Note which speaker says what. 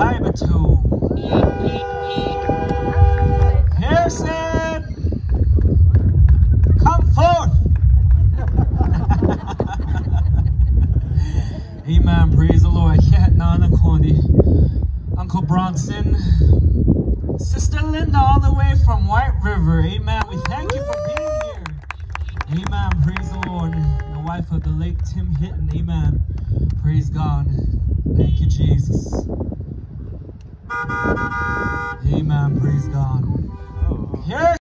Speaker 1: Kaibatou. Pearson, come forth. Amen. Praise the Lord. Nana Kondi, Uncle Bronson, Sister Linda, all the way from White River. Amen. We thank you for being here. Amen. Praise the Lord. The wife of the late Tim Hinton. Amen. Praise God. Thank you, Jesus. Amen. Praise God. Here